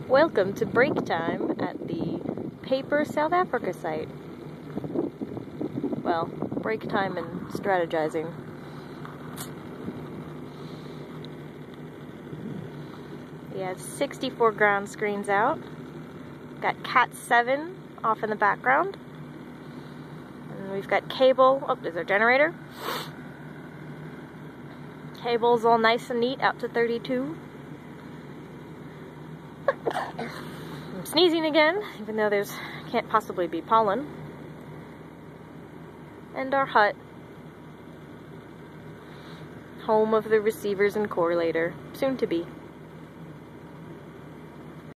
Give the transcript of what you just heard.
Welcome to break time at the Paper South Africa site. Well, break time and strategizing. We have 64 ground screens out. Got Cat 7 off in the background. And we've got cable. Oh, there's our generator. Cable's all nice and neat out to 32. I'm sneezing again, even though there's can't possibly be pollen. And our hut. Home of the receivers and correlator. Soon to be.